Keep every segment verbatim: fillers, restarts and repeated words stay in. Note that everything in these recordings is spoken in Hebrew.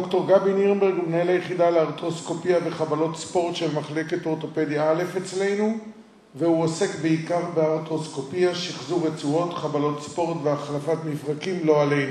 דוקטור גבי נירנברג הוא מנהל היחידה לארתרוסקופיה וחבלות ספורט של מחלקת אורתופדיה א' אצלנו, והוא עוסק בעיקר בארתרוסקופיה, שחזור רצועות, חבלות ספורט והחלפת מפרקים לא עלינו.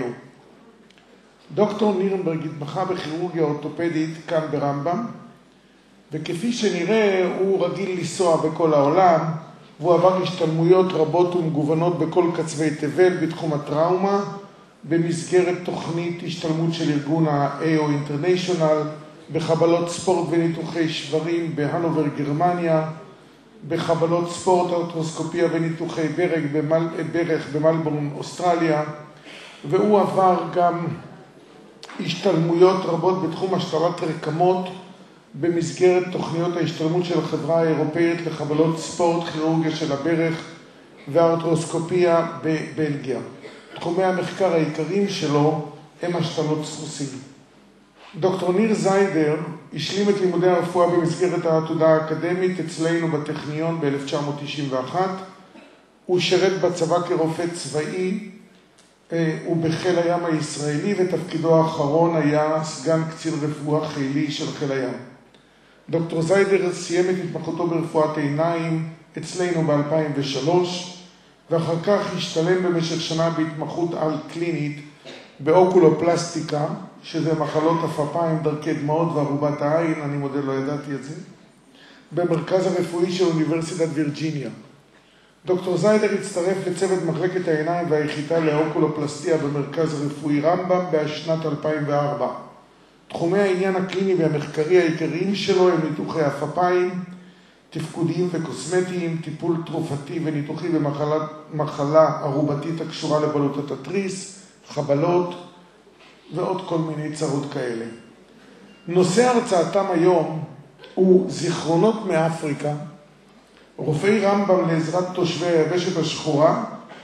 דוקטור נירנברג התמחה בכירורגיה אורתופדית כאן ברמב"ם, וכפי שנראה הוא רגיל לנסוע בכל העולם, והוא עבר השתלמויות רבות ומגוונות בכל קצווי תבל בתחום הטראומה, במסגרת תוכנית השתלמות של ארגון ה-איי או International, בחבלות ספורט וניתוחי שברים בהנובר גרמניה, בחבלות ספורט, ארתרוסקופיה וניתוחי ברך, במל... ברך במלבורן אוסטרליה, והוא עבר גם השתלמויות רבות בתחום השתלת רקמות, במסגרת תוכניות ההשתלמות של החברה האירופאית לחבלות ספורט, כירורגיה של הברך וארתרוסקופיה בבלגיה. תחומי המחקר העיקריים שלו הם השתלות סחוסים. דוקטור ניר זיידר השלים את לימודי הרפואה במסגרת העתודה האקדמית אצלנו בטכניון ב-אלף תשע מאות תשעים ואחת. הוא שירת בצבא כרופא צבאי ובחיל הים הישראלי, ותפקידו האחרון היה סגן קצין רפואה חילי של חיל הים. דוקטור זיידר סיים את התמחותו ברפואת עיניים אצלנו ב-אלפיים ושלוש, ואחר כך השתלם במשך שנה בהתמחות על קלינית באוקולופלסטיקה, שזה מחלות אפפיים, דרכי דמעות וערובת העין, אני מודה לא ידעתי את זה, במרכז הרפואי של אוניברסיטת וירג'יניה. דוקטור זיידר הצטרף לצוות מחלקת העיניים והיחידה לאוקולופלסטיה במרכז הרפואי רמב"ם בשנת אלפיים וארבע. תחומי העניין הקליני והמחקרי העיקריים שלו הם ניתוחי אפפיים, תפקודיים וקוסמטיים, טיפול תרופתי וניתוחי במחלה ערובתית הקשורה לבלוטת התריס, חבלות ועוד כל מיני צרות כאלה. נושא הרצאתם היום הוא זיכרונות מאפריקה, רופאי רמב"ם לעזרת תושבי היבשת השחורה,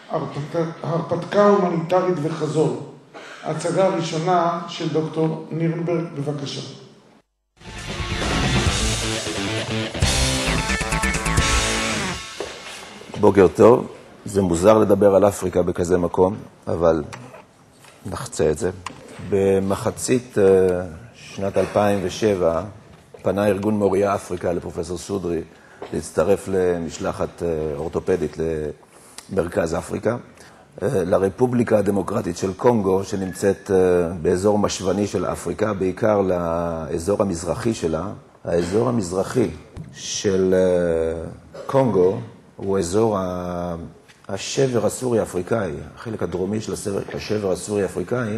הרפתקה הומניטרית וחזון. ההצגה הראשונה של דוקטור נירנברג, בבקשה. בוקר טוב, זה מוזר לדבר על אפריקה בכזה מקום, אבל נחצה את זה. במחצית שנת אלפיים ושבע פנה ארגון מוריה אפריקה לפרופסור סודרי להצטרף למשלחת אורתופדית למרכז אפריקה, לרפובליקה הדמוקרטית של קונגו, שנמצאת באזור משוני של אפריקה, בעיקר לאזור המזרחי שלה. האזור המזרחי של קונגו הוא אזור השבר הסורי-אפריקאי, החלק הדרומי של השבר הסורי-אפריקאי,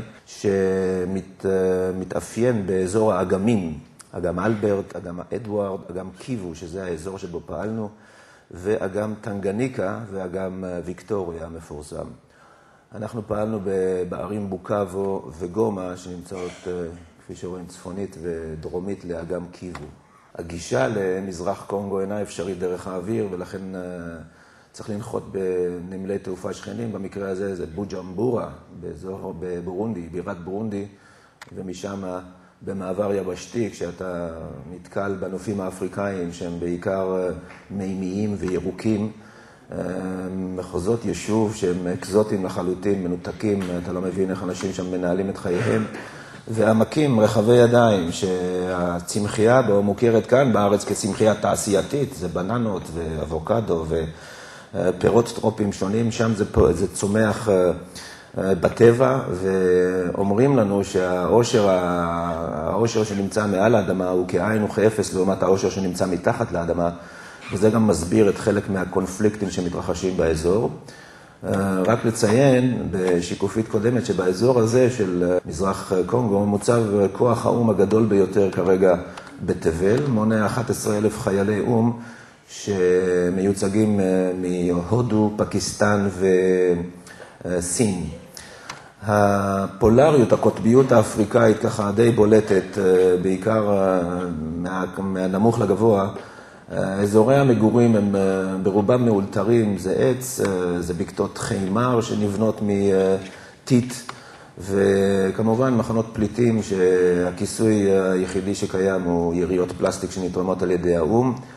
שמתאפיין באזור האגמים, אגם אלברט, אגם אדוארד, אגם קיבו, שזה האזור שבו פעלנו, ואגם טנגניקה ואגם ויקטוריה המפורסם. אנחנו פעלנו בערים בוקאבו וגומה, שנמצאות, כפי שרואים, צפונית ודרומית לאגם קיבו. הגישה למזרח קונגו אינה אפשרית דרך האוויר, ולכן צריך לנחות בנמלי תעופה שכנים. במקרה הזה זה בוג'מבורה, באזור בבורונדי, בירת בורונדי, ומשם במעבר יבשתי, כשאתה נתקל בנופים האפריקאים שהם בעיקר מימיים וירוקים, מחוזות יישוב שהם אקזוטיים לחלוטין, מנותקים, אתה לא מבין איך אנשים שם מנהלים את חייהם, ועמקים, רחבי ידיים, שהצמחייה בו מוכרת כאן בארץ כצמחייה תעשייתית, זה בננות ואבוקדו ופירות טרופיים שונים, שם זה, זה צומח בטבע, ואומרים לנו שהאושר, האושר שנמצא מעל האדמה הוא כאין וכאפס לעומת האושר שנמצא מתחת לאדמה, וזה גם מסביר את חלק מהקונפליקטים שמתרחשים באזור. רק לציין בשיקופית קודמת שבאזור הזה של מזרח קונגו מוצב כוח האום הגדול ביותר כרגע בתבל, מונה אחת עשרה אלף חיילי אום שמיוצגים מהודו, פקיסטן וסין. הפולריות, הקוטביות האפריקאית ככה די בולטת, בעיקר מהנמוך לגבוה. אזורי המגורים הם ברובם מאולתרים, זה עץ, זה בקתות חימר שנבנות מטיט, וכמובן מחנות פליטים שהכיסוי היחידי שקיים הוא יריות פלסטיק שנתרמות על ידי האום.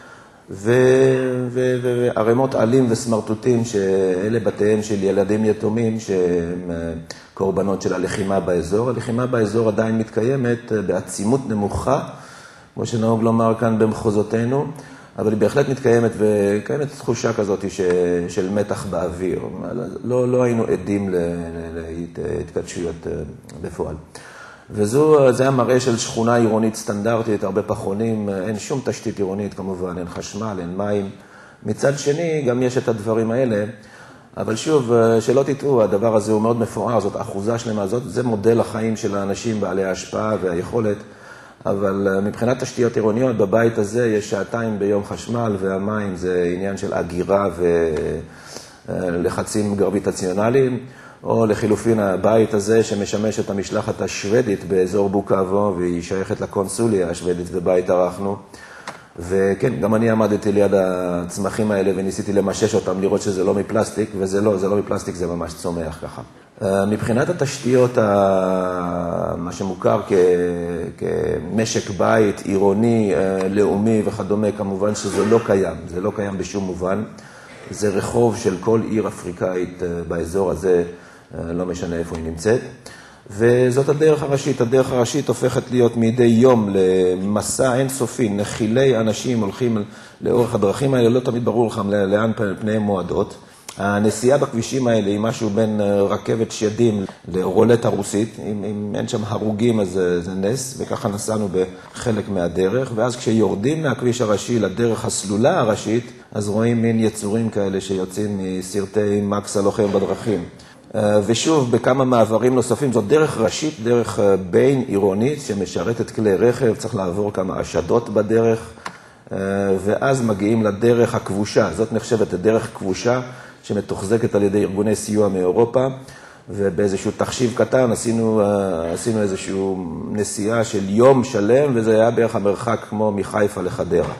וערימות עלים וסמרטוטים שאלה בתיהם של ילדים יתומים שהם קורבנות של הלחימה באזור. הלחימה באזור עדיין מתקיימת בעצימות נמוכה, כמו שנהוג לומר כאן במחוזותינו, אבל היא בהחלט מתקיימת וקיימת תחושה כזאת של מתח באוויר. לא, לא היינו עדים להתקדשויות בפועל. וזו, זה המראה של שכונה עירונית סטנדרטית, הרבה פחונים, אין שום תשתית עירונית כמובן, אין חשמל, אין מים. מצד שני, גם יש את הדברים האלה, אבל שוב, שלא תטעו, הדבר הזה הוא מאוד מפואר, זאת אחוזה שלמה, זאת, זה מודל החיים של האנשים בעלי ההשפעה והיכולת, אבל מבחינת תשתיות עירוניות, בבית הזה יש שעתיים ביום חשמל, והמים זה עניין של אגירה ולחצים גרביטציונליים, או לחילופין הבית הזה שמשמש את המשלחת השוודית באזור בוקאבו, והיא שייכת לקונסוליה השוודית ובית ערכנו. וכן, גם אני עמדתי ליד הצמחים האלה וניסיתי למשש אותם, לראות שזה לא מפלסטיק, וזה לא, זה לא מפלסטיק, זה ממש צומח ככה. מבחינת התשתיות, מה שמוכר כ, כמשק בית, עירוני, לאומי וכדומה, כמובן שזה לא קיים, זה לא קיים בשום מובן. זה רחוב של כל עיר אפריקאית באזור הזה, לא משנה איפה היא נמצאת. וזאת הדרך הראשית. הדרך הראשית הופכת להיות מדי יום למסע אינסופי. נחילי אנשים הולכים לאורך הדרכים האלה, לא תמיד ברור לכם לאן פניהם מועדות. הנסיעה בכבישים האלה היא משהו בין רכבת שדים לרולטה רוסית. אם, אם אין שם הרוגים אז זה נס, וככה נסענו בחלק מהדרך. ואז כשיורדים מהכביש הראשי לדרך הסלולה הראשית, אז רואים מין יצורים כאלה שיוצאים מסרטי מקס הלוחם בדרכים. ושוב, בכמה מעברים נוספים, זאת דרך ראשית, דרך בין עירונית שמשרתת כלי רכב, צריך לעבור כמה עשדות בדרך, ואז מגיעים לדרך הכבושה. זאת נחשבת דרך כבושה שמתוחזקת על ידי ארגוני סיוע מאירופה, ובאיזשהו תחשיב קטן עשינו, עשינו איזשהו נסיעה של יום שלם, וזה היה בערך המרחק כמו מחיפה לחדרה.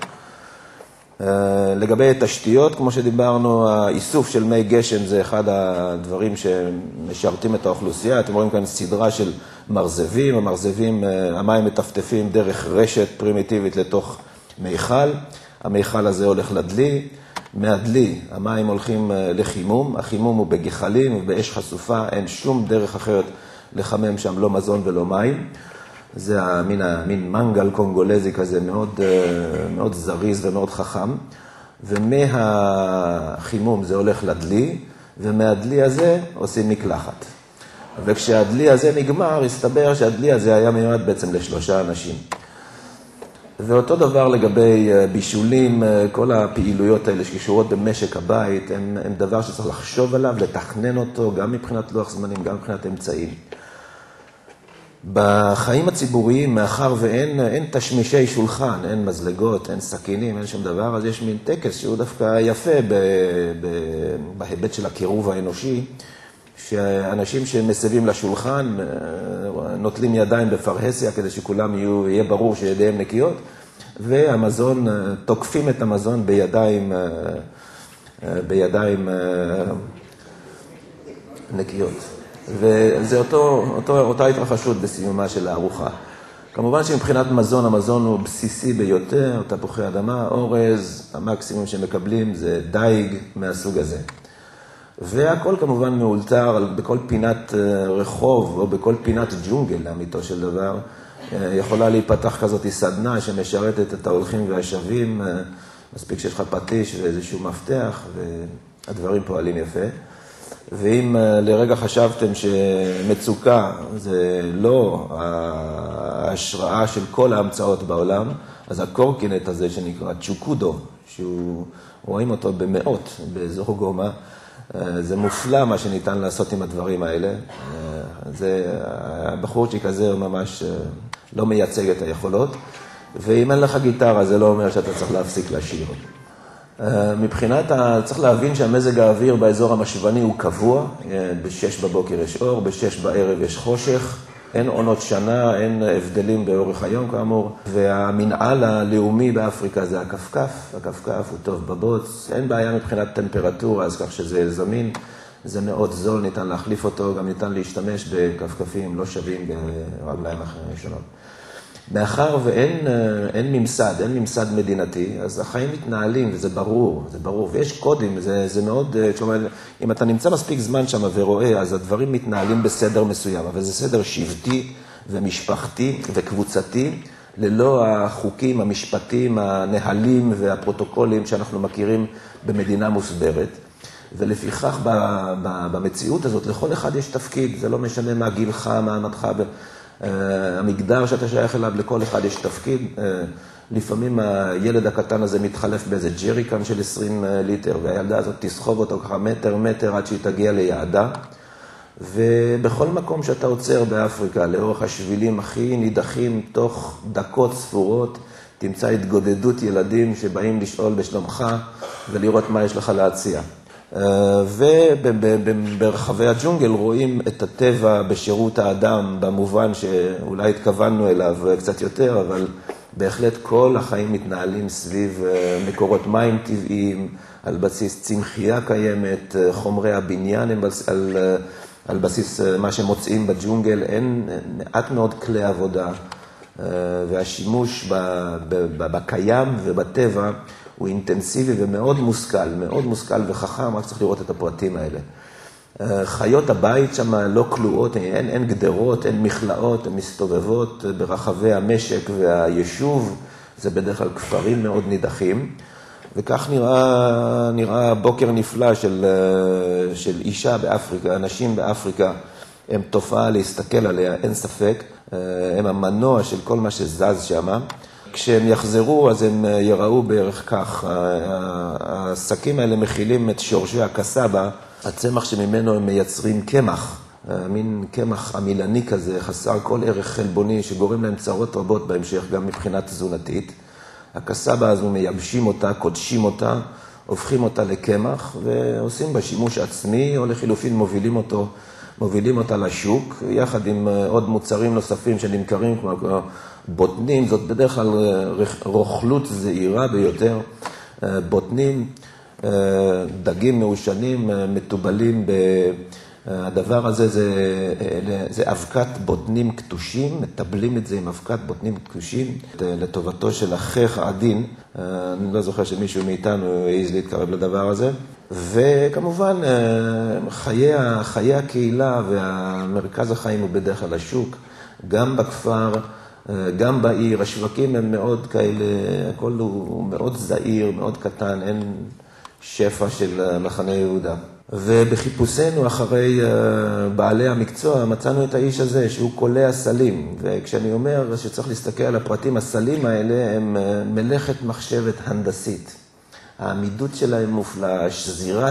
לגבי תשתיות, כמו שדיברנו, האיסוף של מי גשם זה אחד הדברים שמשרתים את האוכלוסייה. אתם רואים כאן סדרה של מרזבים, המרזבים, המים מטפטפים דרך רשת פרימיטיבית לתוך מיכל. המיכל הזה הולך לדלי, מהדלי המים הולכים לחימום, החימום הוא בגחלים ובאש חשופה, אין שום דרך אחרת לחמם שם, לא מזון ולא מים. זה המין, המין מנגל קונגולזי כזה, מאוד, מאוד זריז ומאוד חכם. ומהחימום זה הולך לדלי, ומהדלי הזה עושים מקלחת. וכשהדלי הזה נגמר, הסתבר שהדלי הזה היה מיועד בעצם לשלושה אנשים. ואותו דבר לגבי בישולים, כל הפעילויות האלה שקשורות במשק הבית, הם, הם דבר שצריך לחשוב עליו, לתכנן אותו, גם מבחינת לוח זמנים, גם מבחינת אמצעים. בחיים הציבוריים, מאחר ואין אין תשמישי שולחן, אין מזלגות, אין סכינים, אין שום דבר, אז יש מין טקס שהוא דווקא יפה ב, ב, בהיבט של הקירוב האנושי, שאנשים שמסבים לשולחן נוטלים ידיים בפרהסיה כדי שכולם יהיו, יהיה ברור שידיהם נקיות, והמזון, תוקפים את המזון בידיים, בידיים נקיות. וזה אותו, אותו, אותה התרחשות בסיומה של הארוחה. כמובן שמבחינת מזון, המזון הוא בסיסי ביותר, תפוחי אדמה, אורז, המקסימום שמקבלים זה דייג מהסוג הזה. והכל כמובן מאולתר בכל פינת רחוב או בכל פינת ג'ונגל, לאמיתו של דבר. יכולה להיפתח כזאת סדנה שמשרתת את ההולכים והשבים, מספיק שיש לך פטיש ואיזשהו מפתח, והדברים פועלים יפה. ואם לרגע חשבתם שמצוקה זה לא ההשראה של כל ההמצאות בעולם, אז הקורקינט הזה שנקרא צ'וקודו, שהוא רואים אותו במאות באזור גומה, זה מופלא מה שניתן לעשות עם הדברים האלה. זה, הבחורצ'יק הזה הוא ממש לא מייצג את היכולות, ואם אין לך גיטרה זה לא אומר שאתה צריך להפסיק לשיר. מבחינת, צריך להבין שהמזג האוויר באזור המשווני הוא קבוע, בשש בבוקר יש אור, בשש בערב יש חושך, אין עונות שנה, אין הבדלים באורך היום כאמור, והמנהל הלאומי באפריקה זה הכפכף, הכפכף הוא טוב בבוץ, אין בעיה מבחינת טמפרטורה, אז כך שזה זמין, זה מאוד זול, ניתן להחליף אותו, גם ניתן להשתמש בכפכפים לא שווים ברגליים שונות. מאחר ואין אין ממסד, אין ממסד מדינתי, אז החיים מתנהלים, וזה ברור, זה ברור. ויש קודים, זה, זה מאוד, כלומר, אם אתה נמצא מספיק זמן שם ורואה, אז הדברים מתנהלים בסדר מסוים, אבל זה סדר שבטי ומשפחתי וקבוצתי, ללא החוקים, המשפטים, הנהלים והפרוטוקולים שאנחנו מכירים במדינה מוסברת. ולפיכך במציאות הזאת, לכל אחד יש תפקיד, זה לא משנה מה גילך, מה מעמדך, המגדר שאתה שייך אליו, לכל אחד יש תפקיד. לפעמים הילד הקטן הזה מתחלף באיזה ג'ריקן של עשרים ליטר, והילדה הזאת תסחוב אותו ככה מטר מטר עד שהיא תגיע ליעדה. ובכל מקום שאתה עוצר באפריקה, לאורך השבילים הכי נידחים, תוך דקות ספורות, תמצא התגודדות ילדים שבאים לשאול בשלומך ולראות מה יש לך להציע. וברחבי הג'ונגל רואים את הטבע בשירות האדם, במובן שאולי התכוונו אליו קצת יותר, אבל בהחלט כל החיים מתנהלים סביב מקורות מים טבעיים, על בסיס צמחייה קיימת, חומרי הבניין הם על, על בסיס מה שמוצאים בג'ונגל, אין מעט מאוד כלי עבודה, והשימוש בקיים ובטבע הוא אינטנסיבי ומאוד מושכל, מאוד מושכל וחכם, רק צריך לראות את הפרטים האלה. חיות הבית שם לא כלואות, אין, אין גדרות, אין מכלאות, הן מסתובבות ברחבי המשק והיישוב, זה בדרך כלל כפרים מאוד נידחים, וכך נראה, נראה בוקר נפלא של, של אישה באפריקה, אנשים באפריקה, הם תופעה להסתכל עליה, אין ספק, הם המנוע של כל מה שזז שם. כשהם יחזרו, אז הם יראו בערך כך. השקים האלה מכילים את שורשי הקסאבה, הצמח שממנו הם מייצרים קמח, מין קמח עמילני כזה, חסר כל ערך חלבוני, שגורם להם צרות רבות בהמשך, גם מבחינה תזונתית. הקסאבה הזו מייבשים אותה, קודשים אותה, הופכים אותה לקמח, ועושים בה שימוש עצמי, או לחילופין מובילים אותו, מובילים אותה לשוק, יחד עם עוד מוצרים נוספים שנמכרים, כמו בוטנים, זאת בדרך כלל רוכלות זעירה ביותר, בוטנים, דגים מעושנים, מטובלים, הדבר הזה זה, זה אבקת בוטנים קטושים, מטבלים את זה עם אבקת בוטנים קטושים, לטובתו של החך העדין, אני לא זוכר שמישהו מאיתנו העז להתקרב לדבר הזה, וכמובן חיי, חיי הקהילה והמרכז החיים הוא בדרך כלל השוק, גם בכפר, גם בעיר, השווקים הם מאוד כאלה, הכל הוא מאוד זעיר, מאוד קטן, אין שפע של מחנה יהודה. ובחיפושנו אחרי בעלי המקצוע מצאנו את האיש הזה שהוא קולע סלים, וכשאני אומר שצריך להסתכל על הפרטים, הסלים האלה הם מלאכת מחשבת הנדסית. העמידות שלהם מופלאה, שזירת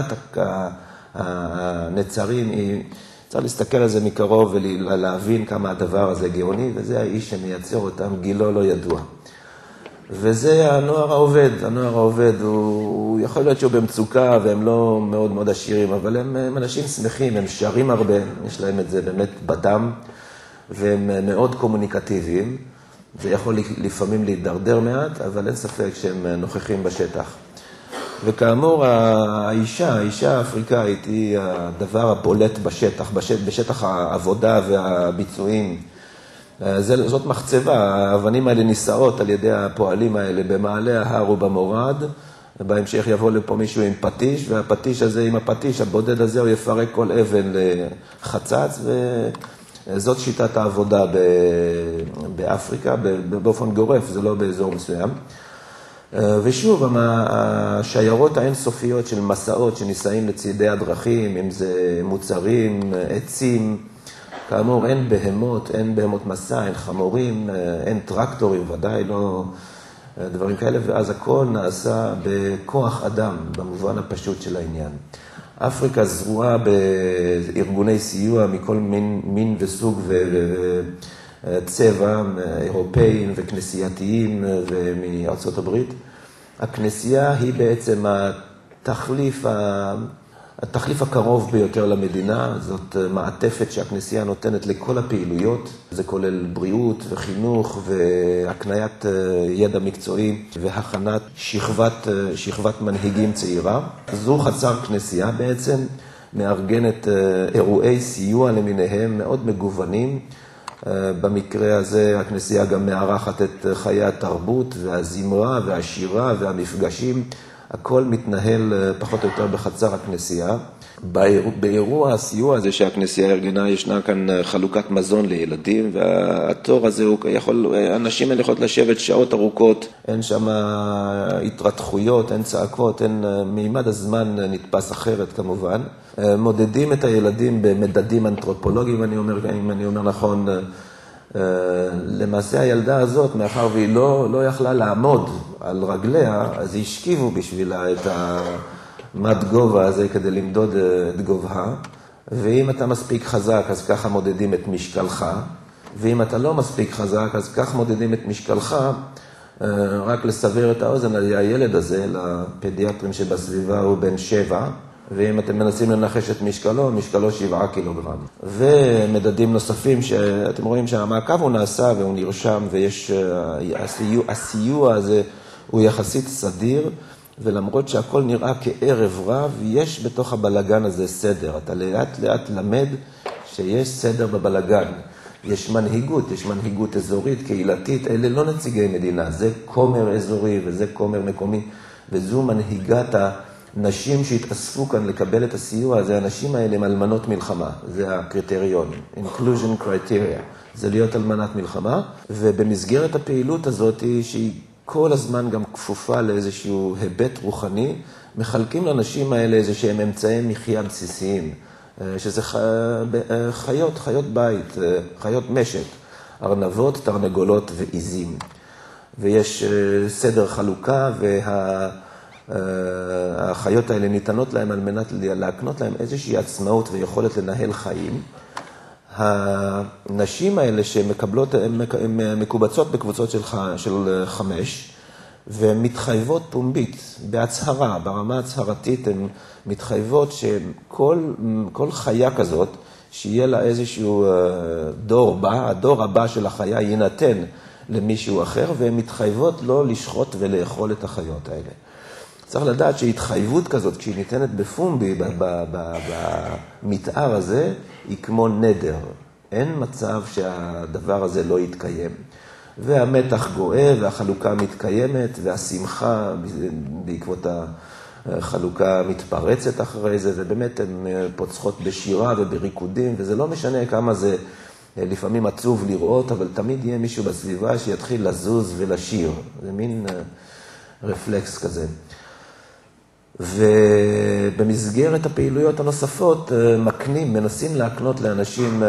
הנצרים היא... צריך להסתכל על זה מקרוב ולהבין כמה הדבר הזה גאוני, וזה האיש שמייצר אותם, גילו לא ידוע. וזה הנוער העובד, הנוער העובד, הוא, הוא יכול להיות שהוא במצוקה והם לא מאוד מאוד עשירים, אבל הם, הם אנשים שמחים, הם שרים הרבה, יש להם את זה באמת בדם, והם מאוד קומוניקטיביים. זה יכול לפעמים להידרדר מעט, אבל אין ספק שהם נוכחים בשטח. וכאמור, האישה, האישה האפריקאית היא הדבר הבולט בשטח, בשטח העבודה והביצועים. זאת מחצבה, האבנים האלה נישאות על ידי הפועלים האלה במעלה ההר ובמורד, ובהמשך יבוא לפה מישהו עם פטיש, והפטיש הזה עם הפטיש, הבודד הזה, הוא יפרק כל אבן לחצץ, וזאת שיטת העבודה באפריקה, באופן גורף, זה לא באזור מסוים. ושוב, השיירות האינסופיות של מסעות שניסעים לצידי הדרכים, אם זה מוצרים, עצים, כאמור, אין בהמות, אין בהמות מסע, אין חמורים, אין טרקטורים, ודאי לא דברים כאלה, ואז הכל נעשה בכוח אדם, במובן הפשוט של העניין. אפריקה זרועה בארגוני סיוע מכל מין, מין וסוג וצבע, אירופאים וכנסייתיים ומארצות הברית. הכנסייה היא בעצם התחליף ה... התחליף הקרוב ביותר למדינה, זאת מעטפת שהכנסייה נותנת לכל הפעילויות. זה כולל בריאות וחינוך והקניית ידע מקצועי והכנת שכבת, שכבת מנהיגים צעירה. זו חצר כנסייה בעצם, מארגנת אירועי סיוע למיניהם מאוד מגוונים. במקרה הזה הכנסייה גם מארחת את חיי התרבות והזמרה והשירה והמפגשים. הכל מתנהל פחות או יותר בחצר הכנסייה. באירוע הסיוע הזה שהכנסייה ארגנה, ישנה כאן חלוקת מזון לילדים, והתור הזה הוא יכול, אנשים האלה יכולים לשבת שעות ארוכות, אין שם התרתחויות, אין צעקות, אין, מימד הזמן נתפס אחרת כמובן. מודדים את הילדים במדדים אנתרופולוגיים, אני אומר, אם אני אומר נכון, למעשה הילדה הזאת, מאחר והיא לא, לא יכלה לעמוד על רגליה, אז השכיבו בשבילה את המד גובה הזה כדי למדוד את גובהה, ואם אתה מספיק חזק, אז ככה מודדים את משקלך, ואם אתה לא מספיק חזק, אז כך מודדים את משקלך. רק לסבר את האוזן, הילד הזה, לפדיאטרים שבסביבה הוא בן שבע, ואם אתם מנסים לנחש את משקלו, משקלו שבעה קילוגרם. ומדדים נוספים שאתם רואים שהמעקב הוא נעשה והוא נרשם, ויש, הסיוע, הסיוע הזה הוא יחסית סדיר, ולמרות שהכל נראה כערב רב, יש בתוך הבלגן הזה סדר. אתה לאט לאט למד שיש סדר בבלגן. יש מנהיגות, יש מנהיגות אזורית, קהילתית, אלה לא נציגי מדינה, זה כומר אזורי וזה כומר מקומי, וזו מנהיגת הנשים שהתאספו כאן לקבל את הסיוע, זה האנשים האלה הם אלמנות מלחמה, זה הקריטריון, inclusion criteria, זה להיות אלמנת מלחמה, ובמסגרת הפעילות הזאת שהיא כל הזמן גם כפופה לאיזשהו היבט רוחני, מחלקים לאנשים האלה איזשהם אמצעי מחיה בסיסיים, שזה חיות, חיות בית, חיות משק, ארנבות, תרנגולות ועיזים. ויש סדר חלוקה, והחיות האלה ניתנות להם על מנת להקנות להם איזושהי עצמאות ויכולת לנהל חיים. הנשים האלה שמקבלות, הן מקובצות בקבוצות של, של חמש, והן מתחייבות פומבית, בהצהרה, ברמה הצהרתית, הן מתחייבות שכל כל חיה כזאת, שיהיה לה איזשהו דור בא, הדור הבא של החיה יינתן למישהו אחר, והן מתחייבות לא לשחוט ולאכול את החיות האלה. צריך לדעת שהתחייבות כזאת, כשהיא ניתנת בפומבי, במתאר הזה, היא כמו נדר. אין מצב שהדבר הזה לא יתקיים. והמתח גואה והחלוקה מתקיימת, והשמחה בעקבות החלוקה מתפרצת אחרי זה, ובאמת הן פוצחות בשירה ובריקודים, וזה לא משנה כמה זה לפעמים עצוב לראות, אבל תמיד יהיה מישהו בסביבה שיתחיל לזוז ולשיר. זה מין רפלקס כזה. ובמסגרת הפעילויות הנוספות מקנים, מנסים להקנות לאנשים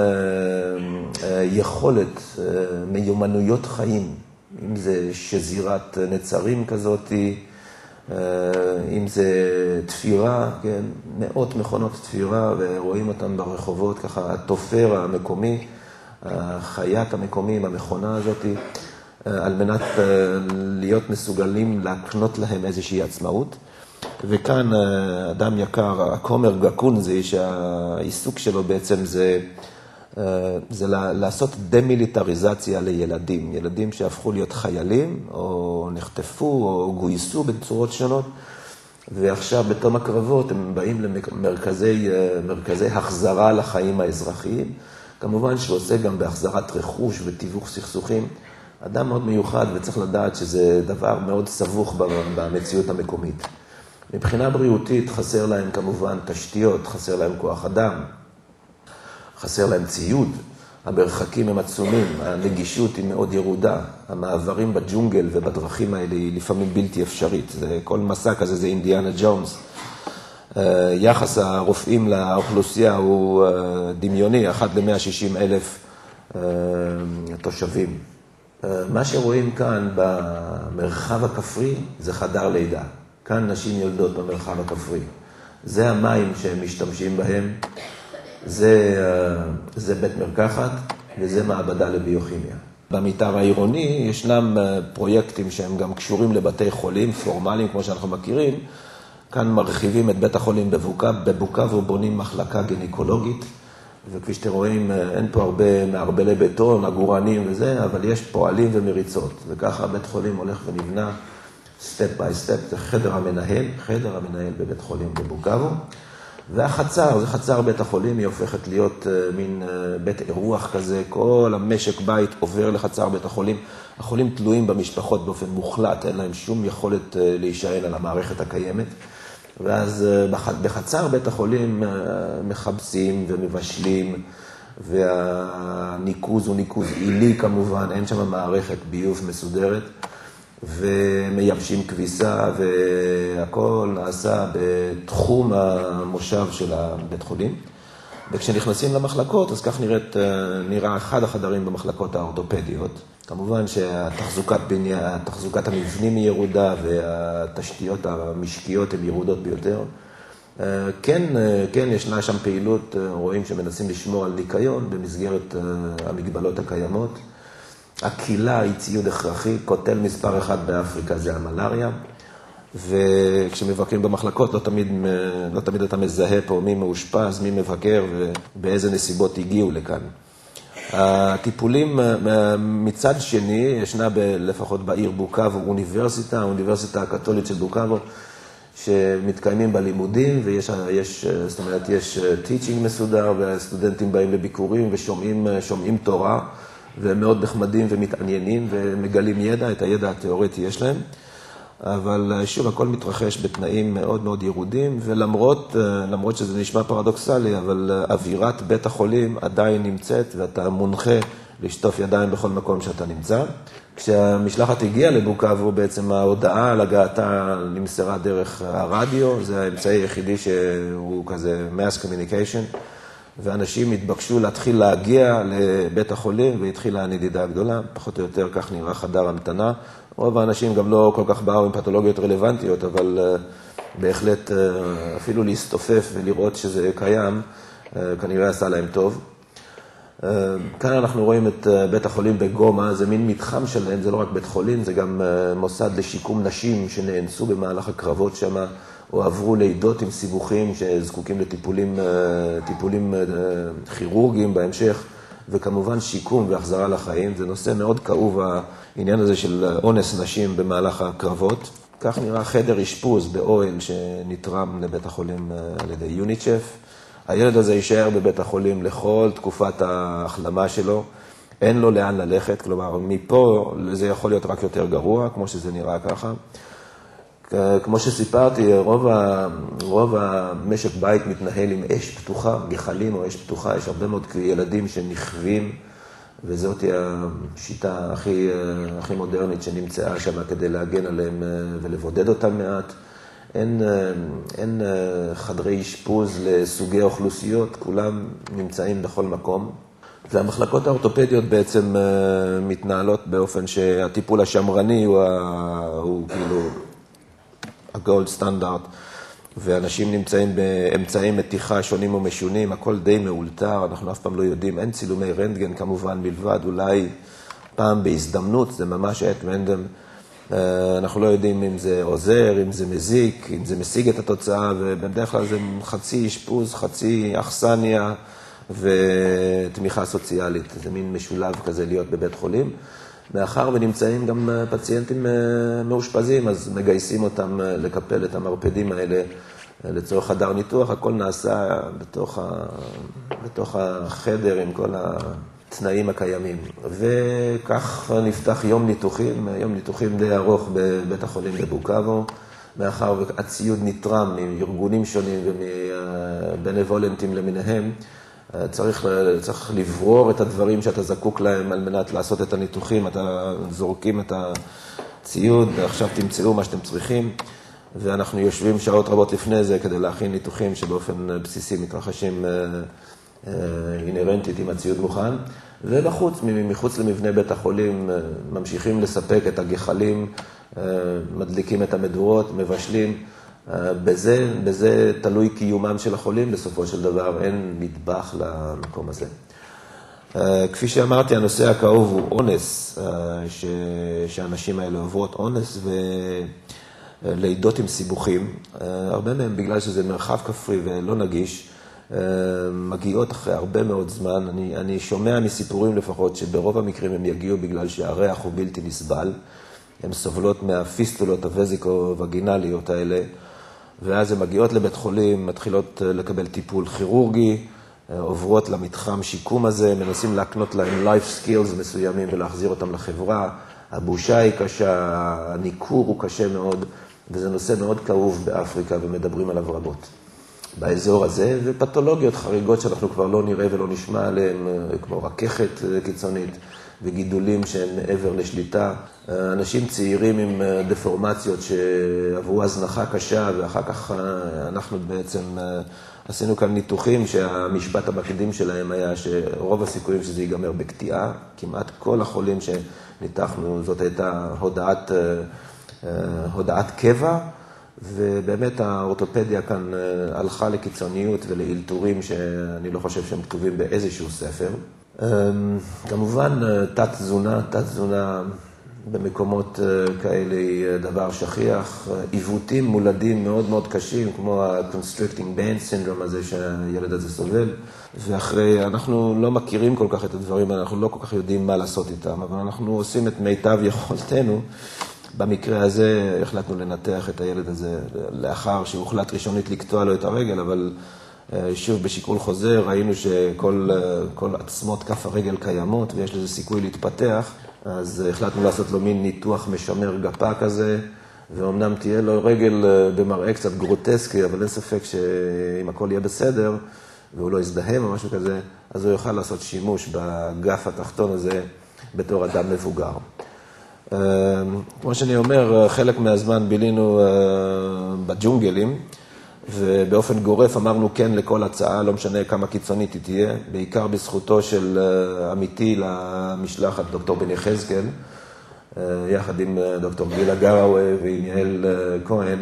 יכולת, מיומנויות חיים, אם זה שזירת נצרים כזאת, אם זה תפירה, כן, מאות מכונות תפירה, ורואים אותם ברחובות, ככה התופר המקומי, החיית המקומי עם המכונה הזאת, על מנת להיות מסוגלים להקנות להם איזושהי עצמאות. וכאן אדם יקר, הכומר גקונזי, שהעיסוק שלו בעצם זה, זה לעשות דמיליטריזציה לילדים, ילדים שהפכו להיות חיילים, או נחטפו, או גויסו בצורות שונות, ועכשיו בתום הקרבות הם באים למרכזי מרכזי החזרה לחיים האזרחיים, כמובן שעושה גם בהחזרת רכוש ותיווך סכסוכים, אדם מאוד מיוחד וצריך לדעת שזה דבר מאוד סבוך במציאות המקומית. מבחינה בריאותית חסר להם כמובן תשתיות, חסר להם כוח אדם, חסר להם ציוד, המרחקים הם עצומים, הנגישות היא מאוד ירודה, המעברים בג'ונגל ובדרכים האלה היא לפעמים בלתי אפשרית, זה, כל מסע כזה זה אינדיאנה ג'ונס. יחס הרופאים לאוכלוסייה הוא דמיוני, אחד ל-מאה ושישים אלף תושבים. מה שרואים כאן במרחב הכפרי זה חדר לידה. כאן נשים יולדות במרחב הכפרי. זה המים שהם משתמשים בהם, זה, זה בית מרקחת וזה מעבדה לביוכימיה. במתאר העירוני ישנם פרויקטים שהם גם קשורים לבתי חולים פורמליים כמו שאנחנו מכירים. כאן מרחיבים את בית החולים בבוקה, בבוקה ובונים מחלקה גינקולוגית. וכפי שאתם רואים, אין פה הרבה מערבלי בטון, עגורנים וזה, אבל יש פועלים ומריצות. וככה בית חולים הולך ונבנה. סטפ ביי סטפ, זה חדר המנהל, חדר המנהל בבית חולים בבוקאבו. והחצר, זה חצר בית החולים, היא הופכת להיות מין בית אירוח כזה, כל המשק בית עובר לחצר בית החולים. החולים תלויים במשפחות באופן מוחלט, אין להם שום יכולת להישען על המערכת הקיימת. ואז בחצר בית החולים מחבסים ומבשלים, והניקוז הוא ניקוז עילי כמובן, אין שם מערכת ביוב מסודרת, ומייבשים כביסה, והכל נעשה בתחום המושב של הבית חולים. וכשנכנסים למחלקות, אז כך נראית, נראה אחד החדרים במחלקות האורתופדיות. כמובן שהתחזוקת בניין, תחזוקת המבנים היא ירודה, והתשתיות המשקיות הן ירודות ביותר. כן, כן, ישנה שם פעילות, רואים שמנסים לשמור על ניקיון במסגרת המגבלות הקיימות. הקהילה היא ציוד הכרחי, קוטל מספר אחד באפריקה זה המלאריה, וכשמבקרים במחלקות לא תמיד, לא תמיד אתה מזהה פה מי מאושפז, מי מבקר ובאיזה נסיבות הגיעו לכאן. הטיפולים מצד שני, ישנה ב, לפחות בעיר בוקאבו אוניברסיטה, האוניברסיטה הקתולית של בוקאבו, שמתקיימים בלימודים, ויש, יש, זאת אומרת, יש teaching מסודר, והסטודנטים באים לביקורים ושומעים שומעים תורה, והם מאוד נחמדים ומתעניינים, ומגלים ידע, את הידע התיאורטי יש להם. אבל שוב, הכל מתרחש בתנאים מאוד מאוד ירודים, ולמרות למרות שזה נשמע פרדוקסלי, אבל אווירת בית החולים עדיין נמצאת, ואתה מונחה לשטוף ידיים בכל מקום שאתה נמצא. כשהמשלחת הגיעה לבוקאבו, בעצם ההודעה על הגעתה נמסרה דרך הרדיו, זה האמצעי היחידי שהוא כזה mass communication, ואנשים התבקשו להתחיל להגיע לבית החולים, והתחילה הנדידה הגדולה, פחות או יותר כך נראה חדר המתנה. רוב האנשים גם לא כל כך באו עם פתולוגיות רלוונטיות, אבל בהחלט אפילו להסתופף ולראות שזה קיים, כנראה עשה להם טוב. כאן אנחנו רואים את בית החולים בגומה, זה מין מתחם שלהם, זה לא רק בית חולים, זה גם מוסד לשיקום נשים שנאנסו במהלך הקרבות שם, או עברו לידות עם סיבוכים שזקוקים לטיפולים טיפולים כירורגיים בהמשך, וכמובן שיקום והחזרה לחיים. זה נושא מאוד כאוב, העניין הזה של אונס נשים במהלך הקרבות. כך נראה חדר אשפוז באוהל שנתרם לבית החולים על ידי יוניצ'ף. הילד הזה יישאר בבית החולים לכל תקופת ההחלמה שלו. אין לו לאן ללכת, כלומר מפה זה יכול להיות רק יותר גרוע, כמו שזה נראה ככה. כמו שסיפרתי, רוב, ה, רוב המשק בית מתנהל עם אש פתוחה, גחלים או אש פתוחה, יש הרבה מאוד ילדים שנכווים, וזאת היא השיטה הכי, הכי מודרנית שנמצאה שם כדי להגן עליהם ולבודד אותם מעט. אין, אין חדרי אשפוז לסוגי אוכלוסיות, כולם נמצאים בכל מקום. והמחלקות האורתופדיות בעצם מתנהלות באופן שהטיפול השמרני הוא, הוא כאילו הגולד סטנדרט, ואנשים נמצאים באמצעים מתיחה שונים ומשונים, הכל די מאולתר, אנחנו אף פעם לא יודעים, אין צילומי רנטגן כמובן מלבד, אולי פעם בהזדמנות, זה ממש עת רנדום, אנחנו לא יודעים אם זה עוזר, אם זה מזיק, אם זה משיג את התוצאה, ובדרך כלל זה חצי אשפוז, חצי אכסניה ותמיכה סוציאלית, זה מין משולב כזה להיות בבית חולים. מאחר ונמצאים גם פציינטים מאושפזים, אז מגייסים אותם לקפל את המרפדים האלה לצורך חדר ניתוח. הכל נעשה בתוך, ה... בתוך החדר עם כל התנאים הקיימים. וכך נפתח יום ניתוחים, יום ניתוחים די ארוך בבית החולים בבוקאבו, מאחר והציוד נתרם מארגונים שונים ומבנבולנטים למיניהם. צריך, צריך לברור את הדברים שאתה זקוק להם על מנת לעשות את הניתוחים, אתה זורקים את הציוד, ועכשיו תמצאו מה שאתם צריכים, ואנחנו יושבים שעות רבות לפני זה כדי להכין ניתוחים שבאופן בסיסי מתרחשים אינרנטית עם הציוד מוכן, ובחוץ, מחוץ למבנה בית החולים, ממשיכים לספק את הגחלים, מדליקים את המדורות, מבשלים, בזה, בזה תלוי קיומם של החולים, בסופו של דבר אין מטבח למקום הזה. כפי שאמרתי, הנושא הכאוב הוא אונס, ש... שהאנשים האלה עוברות אונס ולידות עם סיבוכים. הרבה מהם, בגלל שזה מרחב כפרי ולא נגיש, מגיעות אחרי הרבה מאוד זמן. אני, אני שומע מסיפורים לפחות שברוב המקרים הם יגיעו בגלל שהריח הוא בלתי נסבל. הן סובלות מהפיסטולות הווזיקו-וגינליות האלה. ואז הן מגיעות לבית חולים, מתחילות לקבל טיפול כירורגי, עוברות למתחם שיקום הזה, מנסים להקנות להם life skills מסוימים ולהחזיר אותם לחברה. הבושה היא קשה, הניכור הוא קשה מאוד, וזה נושא מאוד כאוב באפריקה ומדברים עליו רבות. באזור הזה, ופתולוגיות חריגות שאנחנו כבר לא נראה ולא נשמע עליהן, כמו רככת קיצונית וגידולים שהם מעבר לשליטה. אנשים צעירים עם דפורמציות שעברו הזנחה קשה, ואחר כך אנחנו בעצם עשינו כאן ניתוחים שהמשפט המקדים שלהם היה שרוב הסיכויים שזה ייגמר בקטיעה. כמעט כל החולים שניתחנו, זאת הייתה הודעת, הודעת קבע, ובאמת האורתופדיה כאן הלכה לקיצוניות ולאלתורים שאני לא חושב שהם כתובים באיזשהו ספר. כמובן, תת תזונה, תת תזונה במקומות כאלה היא דבר שכיח, עיוותים מולדים מאוד מאוד קשים, כמו ה-constricting band syndrome הזה שהילד הזה סובל, ואחרי, אנחנו לא מכירים כל כך את הדברים, אנחנו לא כל כך יודעים מה לעשות איתם, אבל אנחנו עושים את מיטב יכולתנו. במקרה הזה החלטנו לנתח את הילד הזה לאחר שהוחלט ראשונית לקטוע לו את הרגל, אבל שוב בשיקול חוזר ראינו שכל כל עצמות כף הרגל קיימות ויש לזה סיכוי להתפתח, אז החלטנו לעשות לו מין ניתוח משמר גפה כזה, ואומנם תהיה לו רגל במראה קצת גרוטסקי, אבל אין ספק שאם הכל יהיה בסדר והוא לא יזדהם או משהו כזה, אז הוא יוכל לעשות שימוש בגף התחתון הזה בתור אדם מבוגר. כמו שאני אומר, חלק מהזמן בילינו בג'ונגלים, ובאופן גורף אמרנו כן לכל הצעה, לא משנה כמה קיצונית היא תהיה, בעיקר בזכותו של עמיתי למשלחת, דוקטור בן יחזקאל, יחד עם דוקטור גילה גראווה ועם יעל כהן,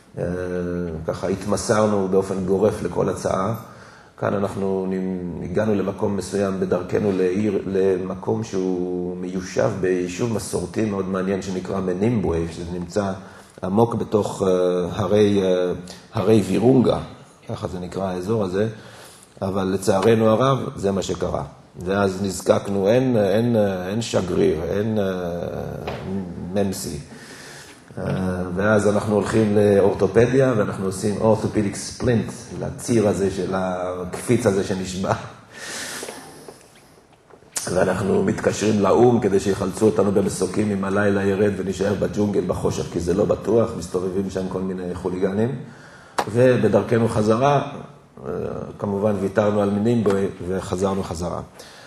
ככה התמסרנו באופן גורף לכל הצעה. כאן אנחנו הגענו למקום מסוים בדרכנו לעיר, למקום שהוא מיושב ביישוב מסורתי מאוד מעניין שנקרא מנימבואה, שזה נמצא עמוק בתוך הרי, הרי וירונגה, ככה זה נקרא האזור הזה, אבל לצערנו הרב זה מה שקרה. ואז נזקקנו, אין, אין, אין שגריר, אין ממסי. ואז אנחנו הולכים לאורתופדיה, ואנחנו עושים אורתופדיק ספלינט, לציר הזה של הקפיץ הזה שנשבע. ואנחנו מתקשרים לאום כדי שיחלצו אותנו במסוקים אם הלילה ירד ונשאר בג'ונגל בחושך, כי זה לא בטוח, מסתובבים שם כל מיני חוליגנים. ובדרכנו חזרה, כמובן ויתרנו על מנימבואה וחזרנו חזרה.